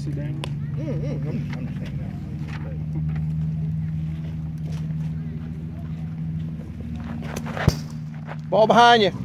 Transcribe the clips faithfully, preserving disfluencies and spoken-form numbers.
sit down? Mm-hmm. I'm, I'm just hanging out. Ball behind you.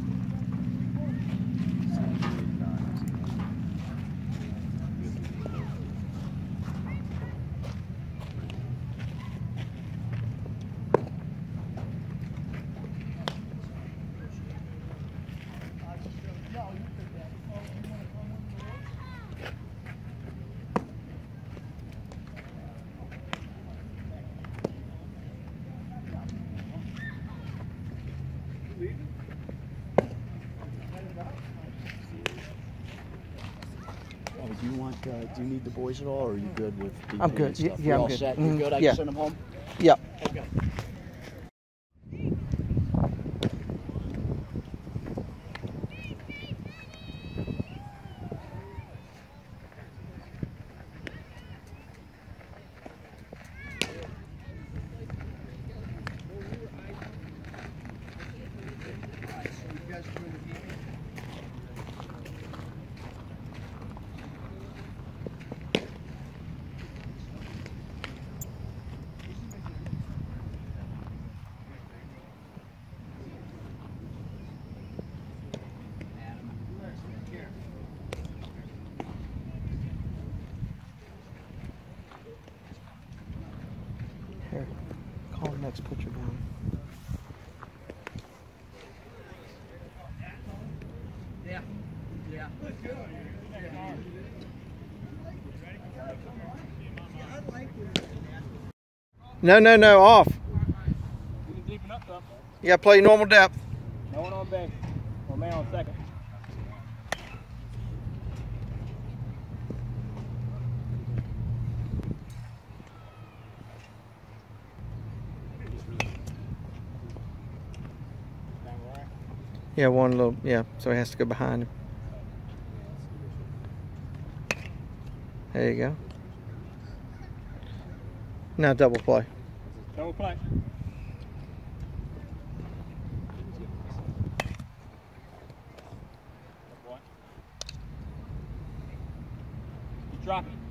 Oh, do you want? Uh, do you need the boys at all, or are you good with? D P I'm good. and stuff? Yeah, You I'm all good. set? You're Mm, good. I yeah. can send them home. Yep. Okay. Here, call the next pitcher down. Yeah. Yeah. No, no, no, off. You can deepen up though. Yeah, play normal depth. No one on base. One man on second. Yeah, one little, yeah, so he has to go behind him. There you go. Now double play. Double play. Keep dropping.